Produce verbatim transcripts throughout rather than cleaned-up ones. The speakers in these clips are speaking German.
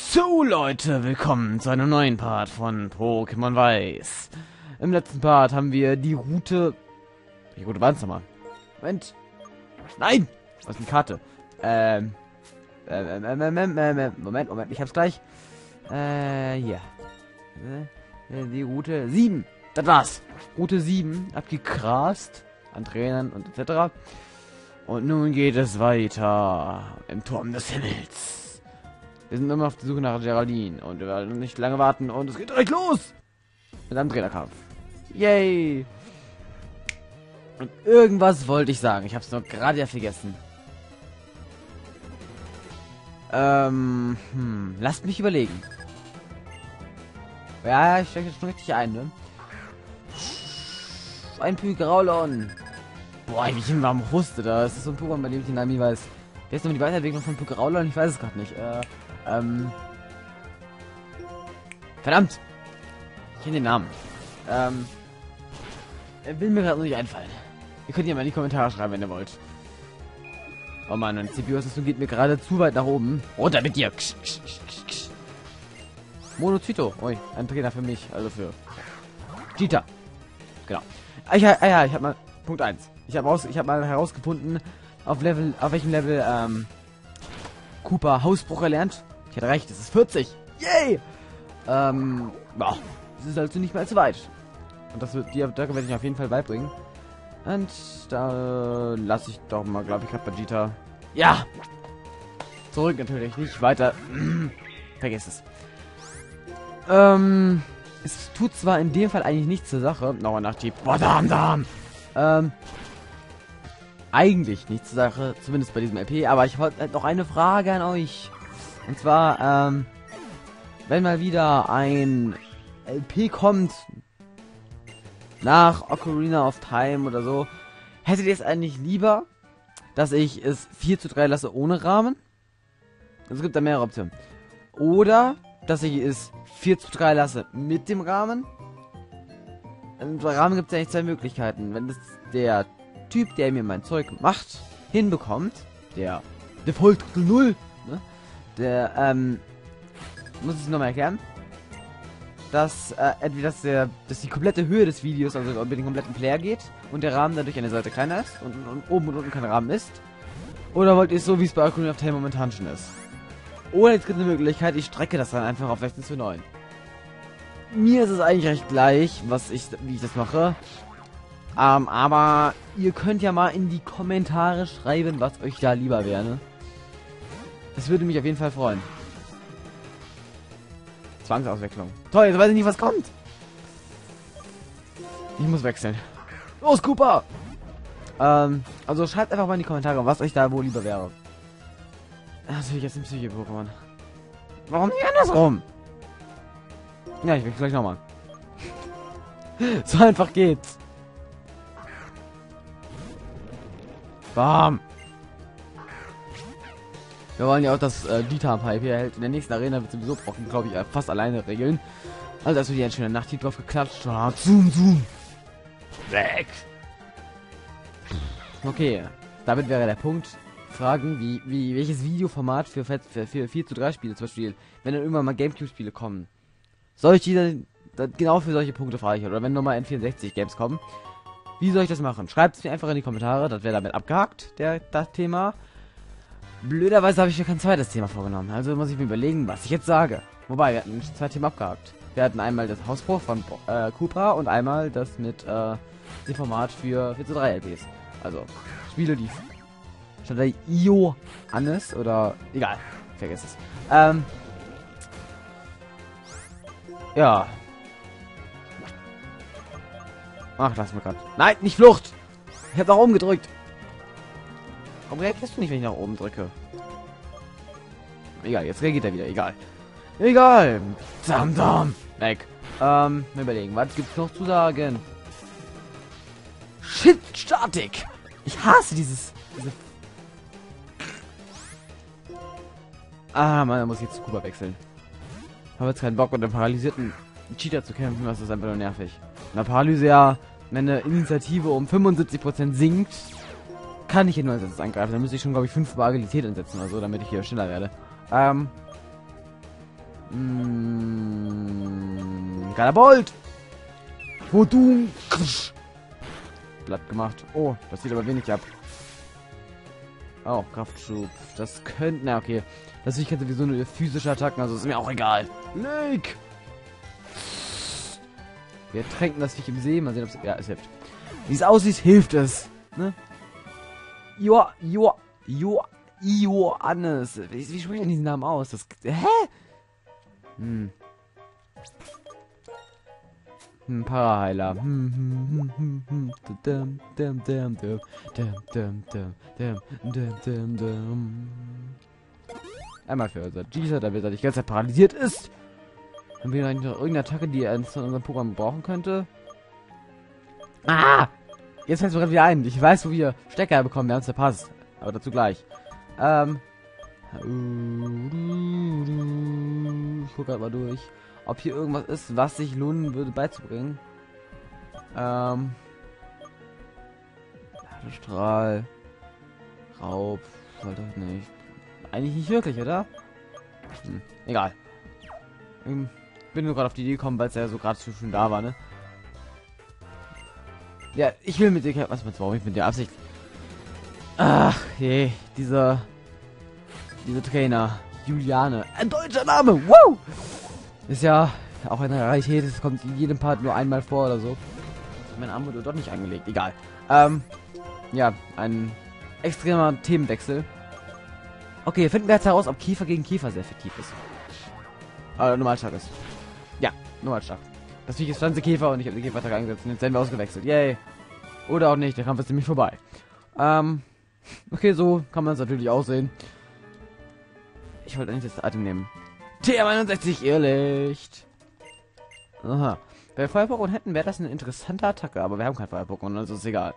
So Leute, willkommen zu einem neuen Part von Pokémon Weiß. Im letzten Part haben wir die Route... Die Route war es nochmal. Moment. Nein! Was ist eine Karte? Ähm... Ähm, ähm, ähm, ähm, ähm, Moment, Moment, ich hab's gleich. Äh, hier. Äh, die Route sieben. Das war's. Route sieben abgegrast. An Trainern und et cetera. Und nun geht es weiter. Im Turm des Himmels. Wir sind immer auf der Suche nach Geraldine. Und wir werden nicht lange warten. Und es geht direkt los. Mit einem Trainerkampf. Yay. Und irgendwas wollte ich sagen. Ich hab's noch gerade ja vergessen. Ähm, hm, lasst mich überlegen. Ja, ich stecke jetzt schon richtig ein, ne? Ein Pygraulon. Boah, wie ich ihn warm huste da. Das ist so ein Pokémon, bei dem ich den Namen nie weiß. Wer ist noch die Weiterentwicklung von Pygraulon? Ich weiß es gerade nicht. Äh, ähm. Verdammt! Ich kenne den Namen. Ähm. Er will mir gerade nicht einfallen. Ihr könnt ja mal in die Kommentare schreiben, wenn ihr wollt. Oh Mann, meine C P U-Assistung geht mir gerade zu weit nach oben. Runter mit dir! Ksch, ksch, ksch, ksch. Monocyto. Ui, ein Trainer für mich. Also für Cheetah. Genau. Ich, ah, ja, ich habe mal Punkt eins. Ich habe raus, ich habe mal herausgefunden, auf Level, auf welchem Level ähm, Cooper Hausbruch erlernt. Ich hatte recht, es ist vierzig. Yay! Ähm, boah, es ist also nicht mehr allzu weit. Und das wird, die da werde ich auf jeden Fall beibringen. Und da lasse ich doch mal, glaube ich, gerade Vegeta. Ja! Zurück natürlich, nicht weiter. Vergiss es. Ähm, es tut zwar in dem Fall eigentlich nichts zur Sache. Nochmal nach die Badam Dam. Ähm, eigentlich nichts zur Sache, zumindest bei diesem L P. Aber ich wollte halt noch eine Frage an euch. Und zwar, ähm, wenn mal wieder ein L P kommt nach Ocarina of Time oder so, hättet ihr es eigentlich lieber, dass ich es vier zu drei lasse ohne Rahmen? Es gibt da mehrere Optionen. Oder, dass ich es vier zu drei lasse mit dem Rahmen. Im Rahmen gibt es eigentlich zwei Möglichkeiten. Wenn es der Typ, der mir mein Zeug macht, hinbekommt, der Default null, ne? Der, ähm, muss ich es nochmal erklären, dass äh, entweder dass, der, dass die komplette Höhe des Videos, also über den kompletten Player geht und der Rahmen dadurch eine Seite kleiner ist und, und, und oben und unten kein Rahmen ist. Oder wollt ihr es so, wie es bei Ocarina of Time momentan schon ist? Oder jetzt gibt es eine Möglichkeit, ich strecke das dann einfach auf sechzehn zu neun. Mir ist es eigentlich recht gleich, was ich, wie ich das mache. Ähm, aber ihr könnt ja mal in die Kommentare schreiben, was euch da lieber wäre. Ne? Das würde mich auf jeden Fall freuen. Zwangsauswechslung. Toll, jetzt weiß ich nicht, was kommt. Ich muss wechseln. Los, Cooper! Ähm, also schreibt einfach mal in die Kommentare, was euch da wohl lieber wäre. Natürlich jetzt ein Psyche-Pokémon. Warum nicht andersrum? Ja, ich will gleich nochmal. So einfach geht's. Bam! Wir wollen ja auch, dass äh, Dieter Pipe hier hält. In der nächsten Arena wird sowieso Brocken, glaube ich, äh, fast alleine regeln. Also, als wir die ein schöner Nachthieb drauf geklatscht. Ah, zoom, zoom. Weg! Okay, damit wäre der Punkt. Fragen, wie, wie, welches Videoformat für, für, für vier zu drei Spiele zum Beispiel, wenn dann irgendwann mal Gamecube-Spiele kommen. Soll ich die dann, dann genau für solche Punkte frage ich, oder wenn nochmal N vierundsechzig Games kommen, wie soll ich das machen? Schreibt es mir einfach in die Kommentare, das wäre damit abgehakt, der, das Thema. Blöderweise habe ich mir kein zweites Thema vorgenommen, also muss ich mir überlegen, was ich jetzt sage. Wobei, wir hatten zwei Themen abgehakt. Wir hatten einmal das Hausbruch von äh, Cooper und einmal das mit äh, dem Format für vier zu drei L Ps. Also, Spiele, die statt der Ioannis oder egal, vergiss es. Ähm, ja. Ach, lass mir grad. Nein, nicht Flucht! Ich hab nach oben gedrückt. Warum reagierst du nicht, wenn ich nach oben drücke? Egal, jetzt reagiert er wieder. Egal. Egal. Dam, dam. Weg. Ähm, mal überlegen. Was gibt's noch zu sagen? Shit, Statik. Ich hasse dieses... Diese ah, man, da muss ich jetzt zu Cooper wechseln. Habe jetzt keinen Bock, mit einem paralysierten Cheetah zu kämpfen. Das ist einfach nur nervig. Na, Paralyse ja, wenn eine Initiative um fünfundsiebzig Prozent sinkt, kann ich hier nur als angreifen. Da müsste ich schon, glaube ich, fünf Agilität einsetzen oder so, damit ich hier schneller werde. Ähm. Mm, Galabolt! Wo du... Blatt gemacht. Oh, das sieht aber wenig ab. Oh, Kraftschub. Das könnte... Na, okay. Das ich könnte sowieso nur physische Attacken, also ist mir auch egal. Lake! Wir tränken das Viech im See. Mal sehen, ob es... Ja, es hilft. Wie es aussieht, hilft es. Ne? Joa, Joa, Joa, Johannes. Wie, wie spreche ich diesen Namen aus? Das... Hä? Hm. Hm, Paraheiler. Hm, hm, hm, hm, hm. Dum, dum, dum, dum, dum, dum, dum, dum, dum, dum, dum. Einmal für unser Jeezer, damit er nicht ganz paralysiert ist. Haben wir noch irgendeine Attacke, die er von unserem Pokémon brauchen könnte? Ah! Jetzt fällt es mir gerade wieder ein. Ich weiß, wo wir Stecker bekommen. Wir haben es verpasst. Aber dazu gleich. Ähm. Ich gucke gerade mal durch, ob hier irgendwas ist, was sich lohnen würde beizubringen. Ähm. Strahl. Raub. Sollte nicht. Eigentlich nicht wirklich, oder? Hm, egal. Ähm, bin nur gerade auf die Idee gekommen, weil es ja so gerade schon da war, ne? Ja, ich will mit dir... Was meinst du, warum ich mit der Absicht... Ach, je, dieser... Dieser Trainer, Juliane. Ein deutscher Name, wow! Ist ja auch eine Rarität, es kommt in jedem Part nur einmal vor oder so. Mein Arm wurde dort nicht angelegt, egal. Ähm, ja, ein extremer Themenwechsel. Okay, finden wir jetzt heraus, ob Kiefer gegen Kiefer sehr effektiv ist. Äh, normal stark ist. Ja, normal stark. Das Viech ist Pflanzenkäfer und ich habe den Käfer eingesetzt und jetzt werden wir ausgewechselt. Yay. Oder auch nicht, der Kampf ist nämlich vorbei. Ähm, okay, so kann man es natürlich auch sehen. Ich wollte eigentlich das Item nehmen. T M einundsechzig Irrlicht. Aha. Wenn wir Feuer-Pokémon hätten, wäre das eine interessante Attacke, aber wir haben kein Feuer-Pokémon, also ist egal.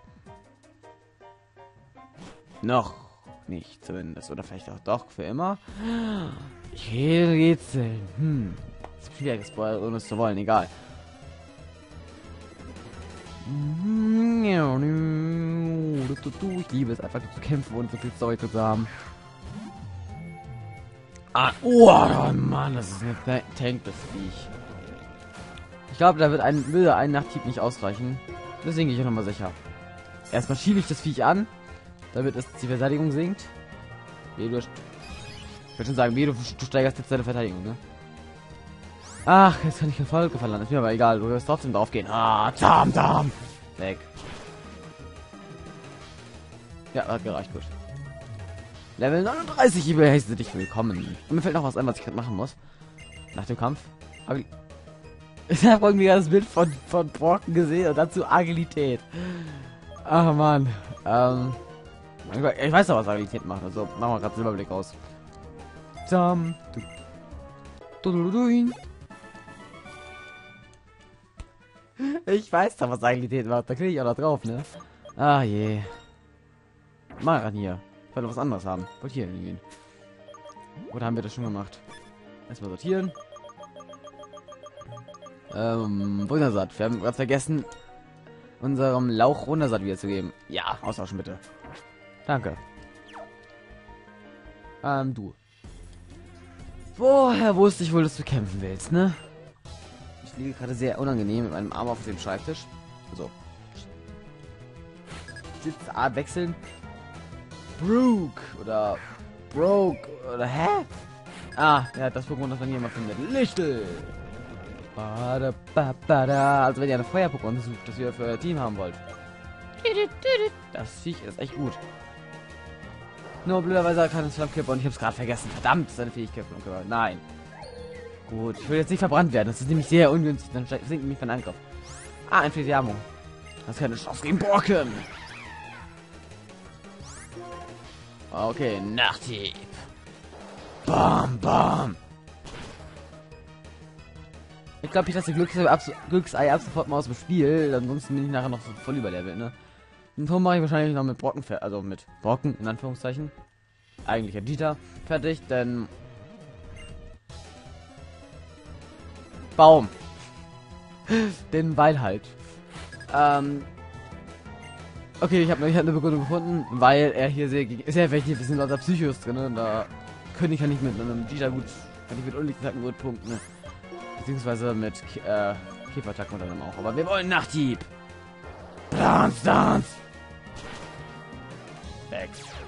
Noch nicht zumindest. Oder vielleicht auch doch für immer. Ich will rätseln. Hm. Das ist wieder gespoilert, ohne es zu wollen, egal. Ich liebe es einfach zu kämpfen und so viel Story zu haben. Ah, oh Mann, das ist eine Tank, das Viech. Ich glaube, da wird ein würde ein Nachthieb nicht ausreichen. Deswegen gehe ich noch mal sicher. Erstmal schiebe ich das Viech an, damit es die Verteidigung sinkt. Wie du, ich würde schon sagen, wie du, du steigerst jetzt deine Verteidigung, ne? Ach, jetzt kann ich kein Volk verlangen. Ist mir aber egal, du wirst trotzdem drauf gehen. Ah, Tam, Tam. Weg. Ja, hat gereicht, gut. Level neununddreißig, ich heiße dich willkommen. Und mir fällt noch was ein, was ich gerade machen muss. Nach dem Kampf. Aber ich habe irgendwie das Bild von, von Brocken gesehen und dazu Agilität. Ach man. Ähm, ich weiß doch, was Agilität macht. Also machen wir gerade Silberblick aus. Tam, du, du, du, du, ich weiß doch, was Agilität macht. Da kriege ich auch noch drauf, ne? Ah je. Mal ran hier. Ich wollte was anderes haben. Wollte hier hingehen. Oder haben wir das schon gemacht? Erstmal sortieren. Ähm, Wundersaat. Wir haben gerade vergessen, unserem Lauch Wundersaat wiederzugeben. Ja, austauschen bitte. Danke. Ähm, du. Woher wusste ich wohl, dass du kämpfen willst, ne? Ich liege gerade sehr unangenehm mit meinem Arm auf dem Schreibtisch. So. Sitzart wechseln. Brook oder Broke oder hä? Ah, ja, das Pokémon, das man hier mal findet. Lichtel. Bada, bada, bada. Also wenn ihr eine Feuer-Pokémon sucht, das ihr für euer Team haben wollt. Das Viech ist echt gut. Nur blöderweise kann es Flammkörper und ich habe es gerade vergessen. Verdammt, seine Fähigkeit Flammkörper. Nein. Gut, ich will jetzt nicht verbrannt werden. Das ist nämlich sehr ungünstig. Dann sinkt nämlich mein Angriff. Ah, ein Physiamung. Das ist keine Chance gegen Brocken. Okay, Nachthieb. Bam, bam. Ich glaube, ich lasse Glücksei ab, Glücksei ab sofort mal aus dem Spiel. Ansonsten bin ich nachher noch so voll überlevelt, ne? Und so mache ich wahrscheinlich noch mit Brocken, also mit Brocken in Anführungszeichen. Eigentlich ein Dieter fertig, denn Baum. Den weil halt. Ähm. Okay, ich habe ich hab eine Begründung gefunden, weil er hier sehr, sehr effektiv ist in lauter Psychos drin. Und da König kann ich mit einem Dieter gut, kann ich mit Unlichtattacken gut punkten. Ne? Beziehungsweise mit äh, Käferattacken unter anderem auch. Aber wir wollen Nachthieb. Dance, dance. Weg.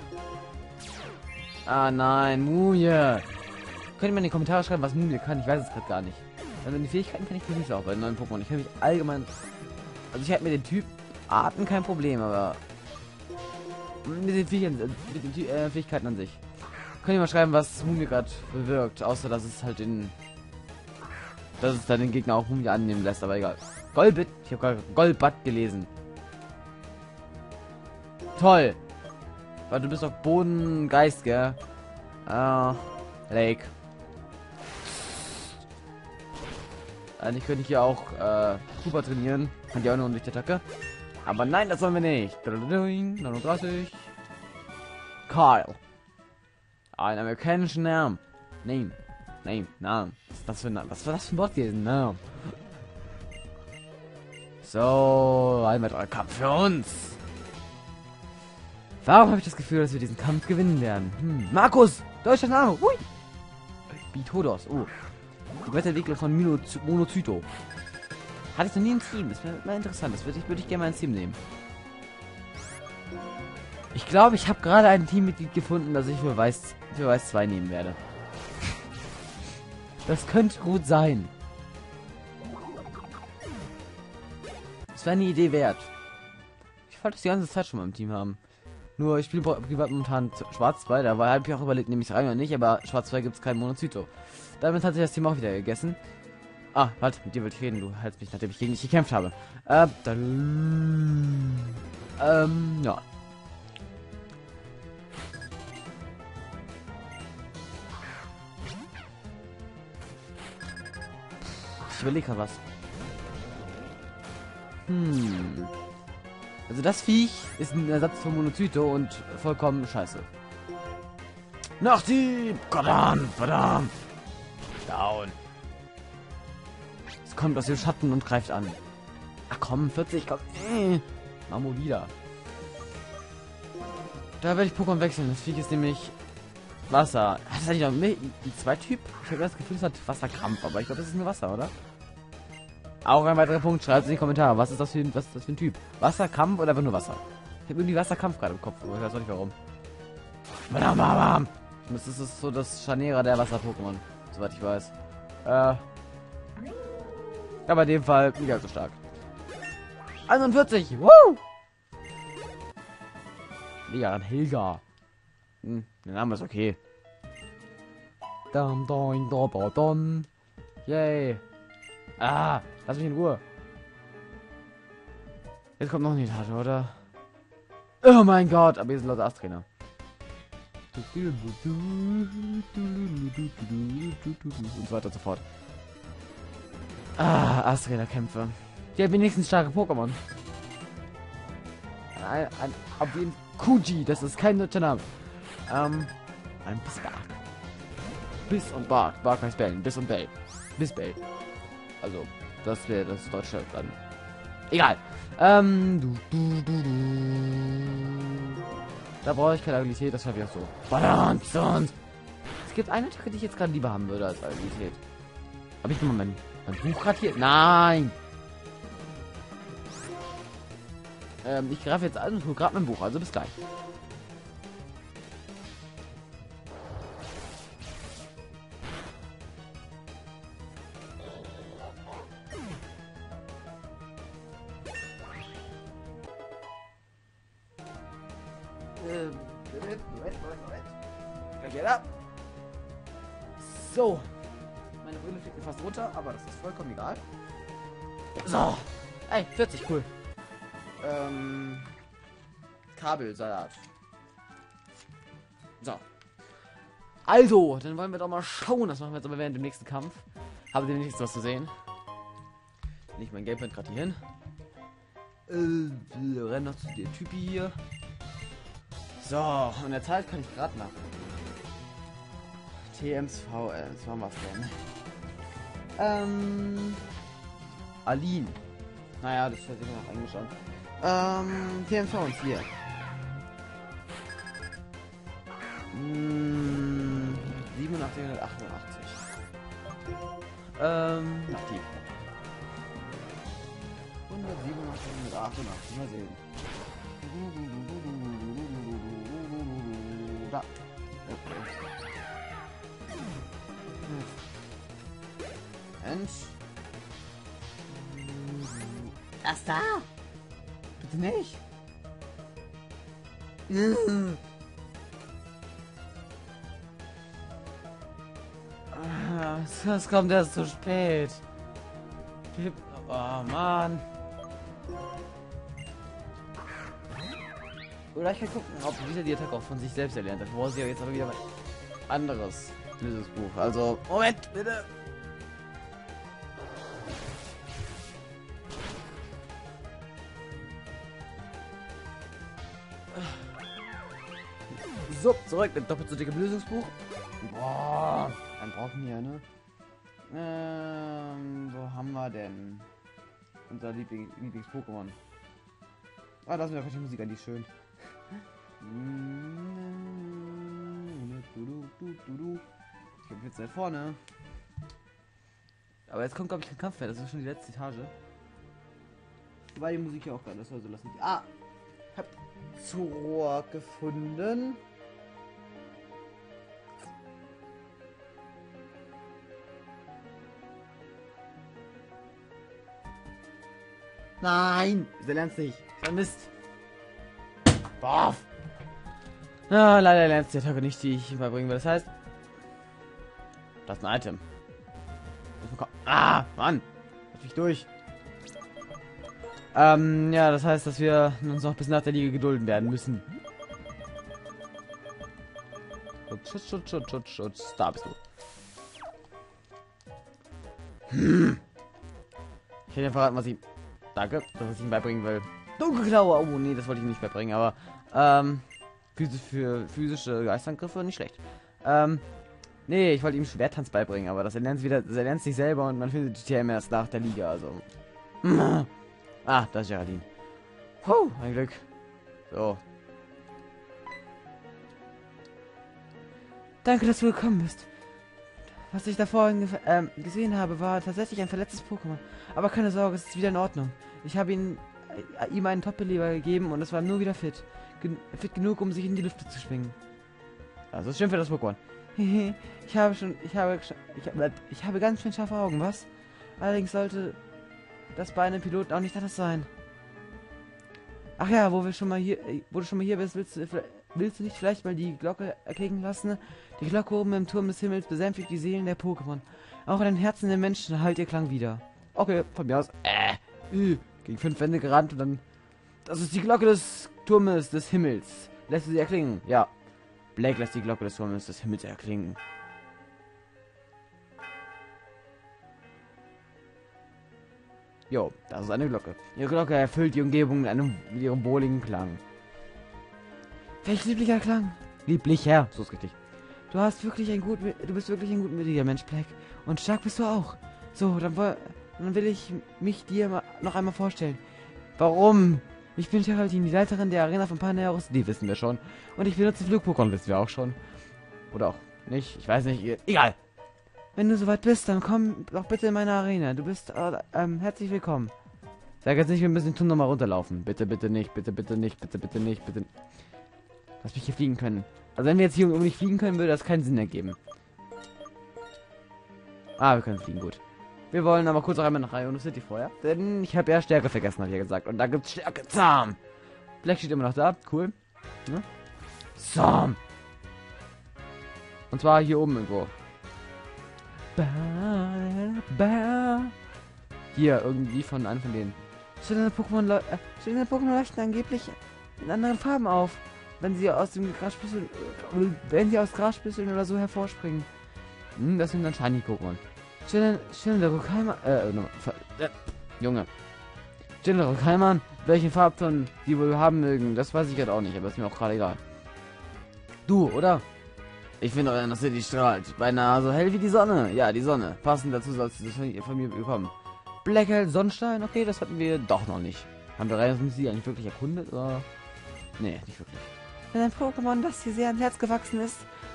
Ah nein, Mumie. Könnt ihr mal in die Kommentare schreiben, was Mumie kann? Ich weiß es gerade gar nicht. Also die Fähigkeiten kann ich nicht so auch bei neuen Pokémon. Ich kann mich allgemein... Also ich habe mit den Typ Arten kein Problem, aber... Mit den, Fähigkeiten, mit den äh, Fähigkeiten an sich. Könnt ihr mal schreiben, was Mumie gerade bewirkt. Außer, dass es halt den... Dass es dann den Gegner auch Mumie annehmen lässt, aber egal. Golbit. Ich habe gerade Golbat gelesen. Toll. Weil du bist doch Bodengeist, gell? Ah, Lake. Eigentlich könnte ich ja auch äh, Super trainieren. Kann ja auch nur eine Lichtattacke. Aber nein, das wollen wir nicht. neununddreißig. Karl. Ein amerikanischen Namen. Name. Name. Namen. Was für ein Was war das für ein Wort gewesen? Namen. So, ein weiterer Kampf für uns. Warum habe ich das Gefühl, dass wir diesen Kampf gewinnen werden? Hm. Markus! Deutscher Name! Hui! Bitodos. Oh. Die Weiterentwicklung von Monocyto. Hatte ich noch nie im Team. Das wäre mal interessant. Das würde ich, würd ich gerne mal ins Team nehmen. Ich glaube, ich habe gerade ein Teammitglied gefunden, das ich für Weiß, für Weiß zwei nehmen werde. Das könnte gut sein. Das wäre eine Idee wert. Ich wollte das die ganze Zeit schon mal im Team haben. Nur ich spiele privat momentan Schwarz zwei, da habe ich auch überlegt, nehme ich es rein oder nicht, aber Schwarz zwei gibt es kein Monocyto. Damit hat sich das Team auch wieder gegessen. Ah, warte, mit dir wollte ich reden, du hältst mich, nachdem ich gegen dich gekämpft habe. Äh, dann, ähm, ja. Ich überlege gerade was. Hm. Also das Viech ist ein Ersatz für Monocyto und vollkommen scheiße. Nachthieb! Verdammt, verdammt! Down. Es kommt aus dem Schatten und greift an. Ach komm, vierzig, komm. Äh. Mamo wieder. Da werde ich Pokémon wechseln. Das Viech ist nämlich Wasser. Hat das eigentlich noch ein zwei Typ? Ich habe das Gefühl, es hat Wasserkrampf, aber ich glaube, das ist nur Wasser, oder? Auch ein weiterer Punkt, schreibt es in die Kommentare. Was ist das für ein, was ist das für ein Typ? Wasserkampf oder einfach nur Wasser? Ich habe irgendwie Wasserkampf gerade im Kopf, aber ich weiß auch nicht warum. Bam, bam, bam. Das ist so das Scharnierer der Wasser-Pokémon, soweit ich weiß. Äh. Aber in dem Fall wieder so stark. einundvierzig! Woo! Ja, Helga. Hm, der Name ist okay. Dam, doin, do, do, don. Yay. Ah, lass mich in Ruhe. Jetzt kommt noch eine Etage, oder? Oh mein Gott, aber hier sind lauter Asttrainer. Und so weiter und so fort. Ah, Asttrainer-Kämpfe. Die haben wenigstens starke Pokémon. Ein, ein, auf jeden Kuji, das ist kein deutscher Name. Ähm, ein Bissbark. Biss und Bark. Bark heißt Bellen. Biss und Bell. Bissbell. Also, das wäre das deutsche dann. Egal. Ähm, du, du, du, du. Da brauche ich keine Agilität, das schaffe ich auch so. Balance und. Es gibt eine Attacke, die ich jetzt gerade lieber haben würde als Agilität. Habe ich nochmal mein, mein Buch gerade hier? Nein! Ähm, ich greife jetzt an und hole gerade mein Buch, also bis gleich. So. Meine Brille fliegt mir fast runter, aber das ist vollkommen egal. So. Ey, vierzig, cool. Ähm. Kabelsalat. So. Also, dann wollen wir doch mal schauen. Das machen wir jetzt aber während dem nächsten Kampf. Habe demnächst was zu sehen. Nicht mein Gamepad gerade hier hin. Äh, wir rennen noch zu der Typi hier. So, und der Zeit kann ich gerade nach. T M V, äh, was war was denn? Ähm. Aline. Naja, das hört sich nach Englisch an. Ähm, T M V uns hier. Hm, achthundertachtundachtzig. Ähm, aktiv. hundertsiebenundachtzig, hundertachtundachtzig, mal sehen. Da. Mensch. Was da? Bitte nicht. Es kommt erst zu spät. Oh Mann. Oder ich kann gucken, ob dieser die Attacke auch von sich selbst erlernt hat. Wo sie ja jetzt aber wieder ein anderes Lösungsbuch. Also, Moment, bitte. So, zurück mit doppelt so dickem Lösungsbuch. Boah, dann brauchen wir, ne? Ähm, wo haben wir denn unser Liebling, Lieblings-Pokémon? Ah, da ist mir einfach die Musik an, die ist schön. Ich glaube jetzt seit vorne. Aber jetzt kommt, glaube ich, kein Kampf mehr. Das ist schon die letzte Etage. Weil die Musik ja auch gerade, das soll so lassen. Ah! Hab Zoroark gefunden. Nein! Der lernt's nicht. Das ist Mist. Boah! Na, leider lernt's die Attacke nicht, die ich ihm beibringen will. Das heißt, das ist ein Item. Ah, Mann! Lass mich durch. Ähm, ja, das heißt, dass wir uns noch bis nach der Liga gedulden werden müssen. Schutz, Schutz, Schutz, Schutz, Schutz. Da bist du. Hm. Ich hätte verraten, was ich... Danke, das, was ich ihm beibringen will. Dunkelklaue! Oh, nee, das wollte ich nicht beibringen, aber... Ähm... Physisch für physische Geistangriffe, nicht schlecht. Ähm... Nee, ich wollte ihm Schwerttanz beibringen, aber das er lernt wieder... Das er lernt sich selber und man findet die T M erst nach der Liga, also... Ah, da ist Geraldine. Puh, ein Glück. So. Danke, dass du gekommen bist. Was ich davor ähm, gesehen habe, war tatsächlich ein verletztes Pokémon. Aber keine Sorge, es ist wieder in Ordnung. Ich habe ihn, äh, ihm einen Top-Belieber gegeben und es war nur wieder fit. Gen fit genug, um sich in die Lüfte zu schwingen. Das ist schön für das Pokémon. ich habe schon, ich habe, ich habe, ich habe ganz schön scharfe Augen, was? Allerdings sollte das bei einem Piloten auch nicht anders sein. Ach ja, wo wir schon mal hier, wo du schon mal hier bist, willst du, willst du nicht vielleicht mal die Glocke erklingen lassen? Die Glocke oben im Turm des Himmels besänftigt die Seelen der Pokémon. Auch in den Herzen der Menschen halt ihr Klang wieder. Okay, von mir aus. Äh, äh, gegen fünf Wände gerannt und dann... Das ist die Glocke des Turmes des Himmels. Lässt du sie erklingen? Ja. Blake lässt die Glocke des Turmes des Himmels erklingen. Jo, das ist eine Glocke. Ihre Glocke erfüllt die Umgebung mit einem mit ihrem wohligen Klang. Welch lieblicher Klang. Lieblicher, so ist richtig. Du hast wirklich ein gut, du bist wirklich ein gutmütiger Mensch, Black. Und stark bist du auch. So, dann, dann will ich mich dir mal noch einmal vorstellen. Warum? Ich bin Geraldine, die Leiterin der Arena von Paneros, die wissen wir schon. Und ich benutze Flug-Pokémon, wissen wir auch schon. Oder auch nicht, ich weiß nicht. Egal. Wenn du soweit bist, dann komm doch bitte in meine Arena. Du bist äh, ähm, herzlich willkommen. Sag jetzt nicht, wir müssen den Turm nochmal runterlaufen. Bitte, bitte nicht, bitte, bitte nicht, bitte, bitte nicht, bitte. Lass mich hier fliegen können. Also wenn wir jetzt hier nicht fliegen können, würde das keinen Sinn ergeben. Ah, wir können fliegen, gut. Wir wollen aber kurz auch einmal nach Iono City vorher. Denn ich habe ja Stärke vergessen, habe ich ja gesagt. Und da gibt's Stärke Zahn. Black steht immer noch da. Cool. Ne? Zahn. Und zwar hier oben irgendwo. Ba, ba. Hier, irgendwie von einem von denen. Schöne Pokémon äh, schöne Pokémon leuchten angeblich in anderen Farben auf. Wenn sie aus dem Grasspüsseln, äh, wenn sie aus Grasspüsseln oder so hervorspringen. Hm, das sind dann Shiny-Pokémon. Schöne, schöne Rückheimer, äh, äh, Junge. Schöne Rückheimer, welchen Farbton die wohl haben mögen, das weiß ich halt auch nicht, aber ist mir auch gerade egal. Du, oder? Ich finde euer City strahlt. Beinahe so hell wie die Sonne. Ja, die Sonne. Passend dazu sollst du das von, von mir bekommen. Blackhell Sonnenstein? Okay, das hatten wir doch noch nicht. Haben wir rein sie eigentlich wirklich erkundet? Oder? Nee, nicht wirklich. Wenn ein Pokémon, das dir sehr ans Herz gewachsen ist,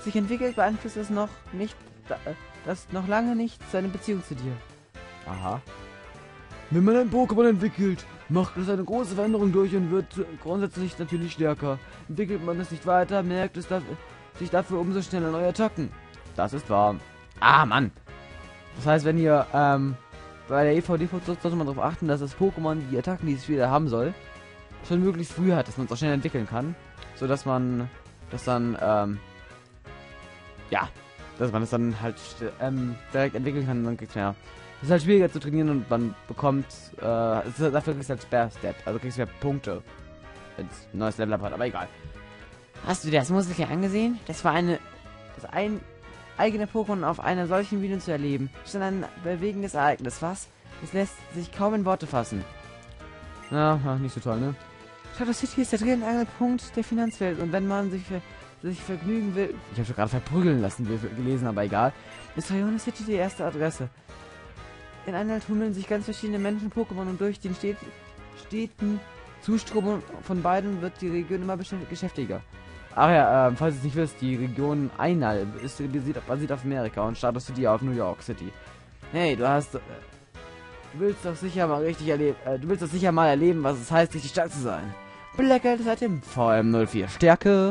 sich entwickelt, beeinflusst es noch nicht, das noch lange nicht seine Beziehung zu dir. Aha. Wenn man ein Pokémon entwickelt, macht es eine große Veränderung durch und wird grundsätzlich natürlich stärker. Entwickelt man es nicht weiter, merkt es da, sich dafür umso schneller neue Attacken. Das ist wahr. Ah, Mann. Das heißt, wenn ihr ähm, bei der E V D-Funktion sollte man darauf achten, dass das Pokémon die Attacken, die es wieder haben soll, schon möglichst früh hat, dass man es auch schnell entwickeln kann. So dass man das dann, ähm, ja, dass man es dann halt ähm, direkt entwickeln kann und dann kriegt man ja. Es ist halt schwieriger zu trainieren und man bekommt, äh, es ist, dafür kriegst du halt Spare Step, also kriegst du ja Punkte, wenn es ein neues Level hat, aber egal. Hast du dir das Musik hier angesehen? Das war eine, das ein eigene Pokémon auf einer solchen Bühne zu erleben. Schon ein bewegendes Ereignis, was? Es lässt sich kaum in Worte fassen. Ja, nicht so toll, ne? Shadow City ist der drehende Punkt der Finanzwelt und wenn man sich, für, sich vergnügen will, ich habe schon gerade verprügeln lassen, gelesen, aber egal, ist Rayona City die erste Adresse. In einer tummeln sich ganz verschiedene Menschen, Pokémon und durch den stet steten Zustrom von beiden wird die Region immer geschäftiger. Ach ja, äh, falls ihr es nicht wisst, die Region Einal ist basiert, basiert auf Amerika und Shadow City auf New York City. Hey, du hast, äh, du willst doch sicher mal richtig erleben, äh, du willst doch sicher mal erleben, was es heißt, richtig stark zu sein. Blackguard seit dem V M null vier Stärke.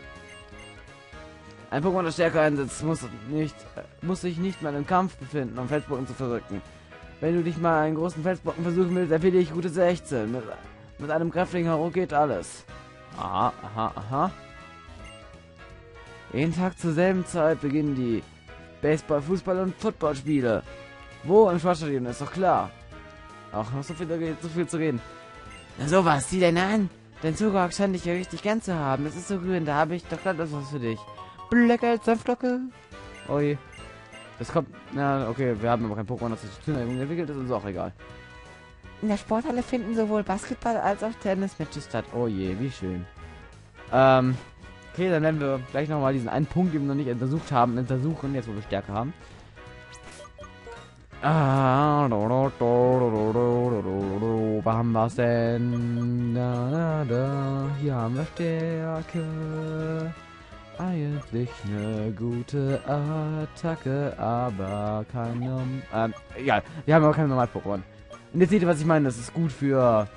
Ein Pokémon, das Stärke einsetzt, muss nicht, äh, muss sich nicht mal im Kampf befinden, um Felsbrocken zu verrücken. Wenn du dich mal einen großen Felsbrocken versuchen willst, empfehle ich Route sechzehn. Mit, mit einem kräftigen Haro geht alles. Aha, aha, aha. Jeden Tag zur selben Zeit beginnen die Baseball-, Fußball- und Footballspiele. Wo? Im Sportstadion, ist doch klar. Auch noch so viel, so viel zu reden. Na sowas, sieh deine an. Dein Zugang scheint dich ja richtig gern zu haben. Es ist so grün, da habe ich doch gerade was für dich. Blackguard Senflocke. Oi. Das kommt. Na, okay, wir haben aber kein Pokémon, das sich zu Turnierung entwickelt, das ist auch egal. In der Sporthalle finden sowohl Basketball als auch Tennis-Matches statt. Oh je, wie schön. Ähm. Okay, dann werden wir gleich nochmal diesen einen Punkt, den wir noch nicht untersucht haben, untersuchen, jetzt wo wir Stärke haben. Ah, wo haben wir es denn? Da, da, da. Hier haben wir Stärke. Eigentlich eine gute Attacke, aber keine... Ähm, egal. Wir haben aber keine Normal-Pokémon. Und jetzt seht ihr, was ich meine. Das ist gut für...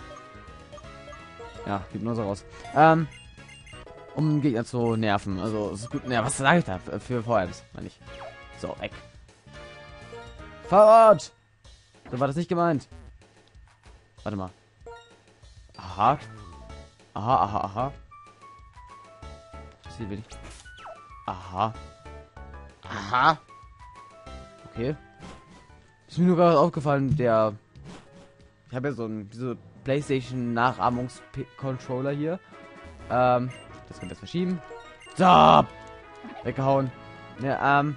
Ja, gibt nur so raus. Ähm... Um Gegner zu nerven. Also, es ist gut. Ja, was sage ich da? Für V Ms, meine ich. So, weg. Fahrrad! So war das nicht gemeint. Warte mal. Aha. Aha, aha, aha. Das hier will ich. Aha. Aha. Okay. Ist mir nur gerade aufgefallen, der. Ich habe ja so ein diese PlayStation-Nachahmungs-Controller hier. Ähm. Das könnte das verschieben. So! Weggehauen. Ja, ähm.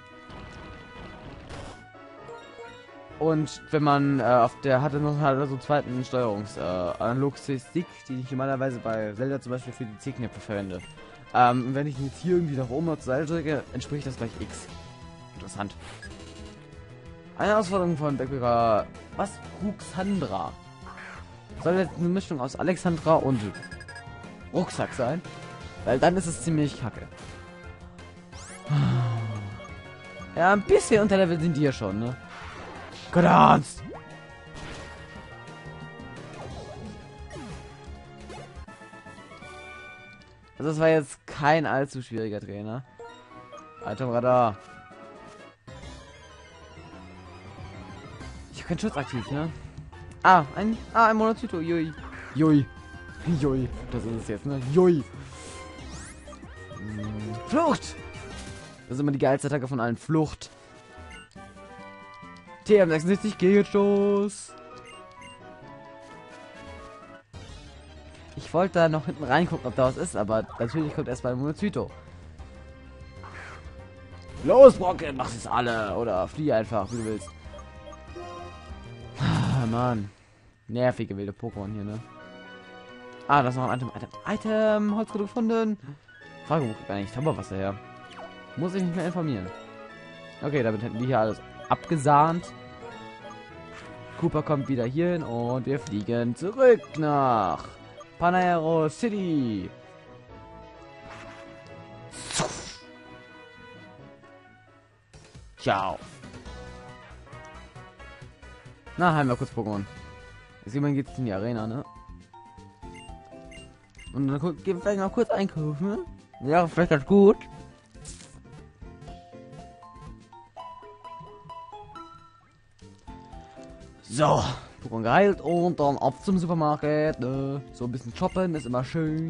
Und wenn man äh, auf der hatte noch halt so einen zweiten Steuerungs äh, Analog-Stick, die ich normalerweise bei Zelda zum Beispiel für die C-Knöpfe verwende. Ähm, wenn ich jetzt hier irgendwie nach oben oder zur Seite drücke, entspricht das gleich X. Interessant. Eine Herausforderung von Backbreaker. Was? Ruxandra. Soll jetzt eine Mischung aus Alexandra und Rucksack sein? Weil dann ist es ziemlich kacke. Ja, ein bisschen unter Level sind die ja schon, ne? Verdammt! Also das war jetzt kein allzu schwieriger Trainer. Itemradar. Ich habe keinen Schutz aktiv, ne? Ah, ein, ah, ein Monozyto. Jui. Jui. Jui. Das ist es jetzt, ne? Jui. Hm. Flucht! Das ist immer die geilste Attacke von allen. Flucht. T M sechsundsiebzig Gegenstoß. Ich wollte da noch hinten reingucken, ob da was ist, aber natürlich kommt erstmal ein Monozyto. Los, Brocken, mach es alle. Oder flieh einfach, wie du willst. Ah, Mann. Nervige wilde Pokémon hier, ne? Ah, das ist noch ein Item. Item. Item. Holzkohle gefunden. Frage, wo kriegt eigentlich Zauberwasser her? Muss ich mich mehr informieren. Okay, damit hätten wir hier alles abgesahnt. Cooper kommt wieder hier hin und wir fliegen zurück nach Panero City. Ciao. Na, heilen wir kurz Pokémon. Jetzt jemand geht's in die Arena, ne? Und dann gehen wir vielleicht mal kurz einkaufen, ne? Ja, vielleicht ganz gut. So, Pokémon geheilt und dann ab zum Supermarkt, ne? So ein bisschen shoppen ist immer schön.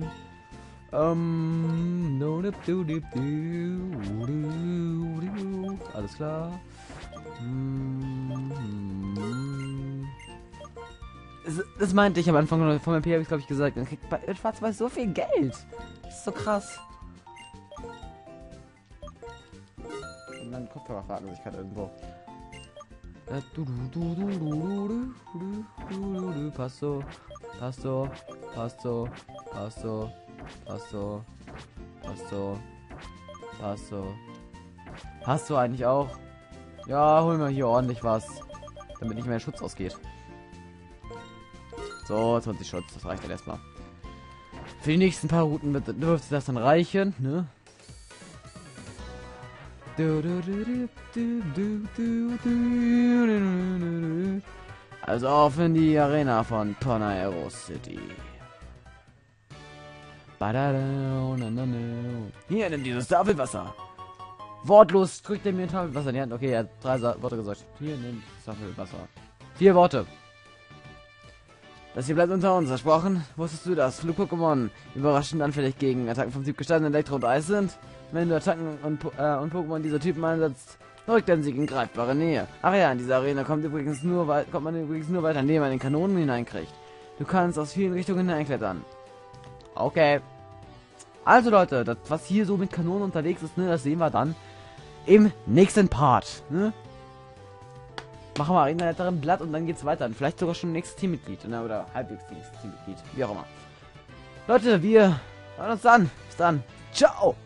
Ähm, no, dip, du, dip, du, du, du. Alles klar. Hm. Das, das meinte ich am Anfang von meinem P, habe ich glaube ich gesagt. Man kriegt bei Schwarz-Weiß so viel Geld. Das ist so krass. Und dann Kopfhörer fragen sich gerade irgendwo. Passo, Passo, Passo, Passo, Passo, Passo, Passo. Hast du eigentlich auch? Ja, holen wir hier ordentlich was, damit nicht mehr Schutz ausgeht. So, zwanzig Schutz, das reicht dann erstmal. Für die nächsten paar Routen dürfte das dann reichen, ne? Also auf in die Arena von Tonaero City. Hier, nimm dieses Tafelwasser. Wortlos drückt er mir ein Tafelwasser in die Hand. Okay, er hat drei Sa Worte gesagt. Hier, nimm Tafelwasser. Vier Worte. Das hier bleibt unter uns, versprochen. Wusstest du, dass Flug-Pokémon überraschend anfällig gegen Attacken vom Typ Gestein, Elektro und Eis sind? Wenn du Attacken und, äh, und Pokémon dieser Typen einsetzt, rückt dein Sieg in greifbare Nähe. Ach ja, in dieser Arena kommt übrigens nur kommt man übrigens nur weiter, indem man den Kanonen hineinkriegt. Du kannst aus vielen Richtungen hineinklettern. Okay. Also Leute, das was hier so mit Kanonen unterwegs ist, ne, das sehen wir dann im nächsten Part. Ne? Machen wir einen weiteren Blatt und dann geht's weiter. Vielleicht sogar schon nächstes Teammitglied, ne, oder halbwegs nächstes Teammitglied, wie auch immer. Leute, wir hören uns dann. Bis dann. Ciao.